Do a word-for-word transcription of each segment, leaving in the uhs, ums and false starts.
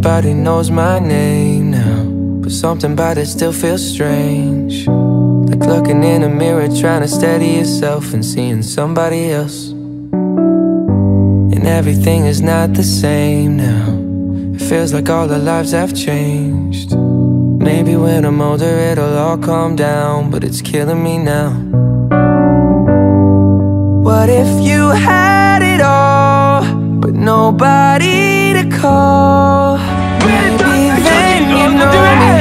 Everybody knows my name now, but something about it still feels strange. Like looking in a mirror, trying to steady yourself and seeing somebody else. And everything is not the same now. It feels like all our lives have changed. Maybe when I'm older it'll all calm down, but it's killing me now. What if you had it all, but nobody to call? Maybe then you know me.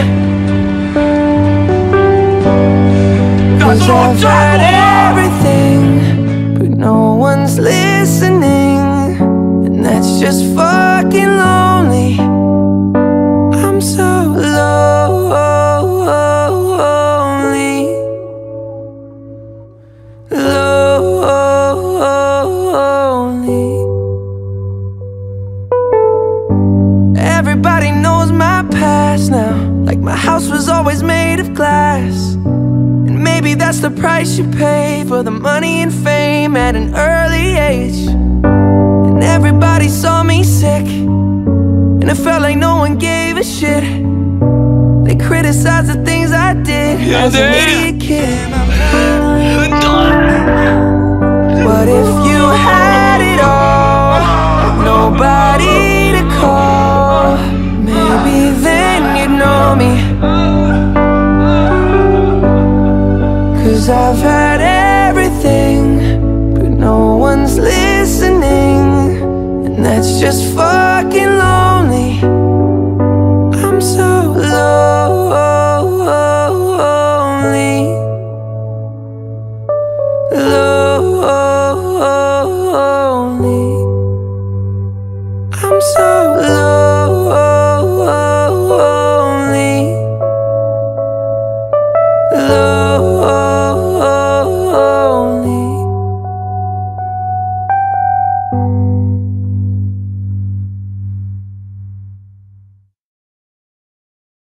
'Cause I've had everything, but no one's listening, and that's just fucking lonely. I'm so lonely, lonely. Everybody knows my past now, like my house was always made of glass. And maybe that's the price you pay for the money and fame at an early age. And everybody saw me sick, and it felt like no one gave a shit. They criticized the things I did as an idiot kid. What if you had it all, but nobody to call? Maybe then you'd know me. 'Cause I've had everything, but no one's listening, and that's just fucking lonely. I'm so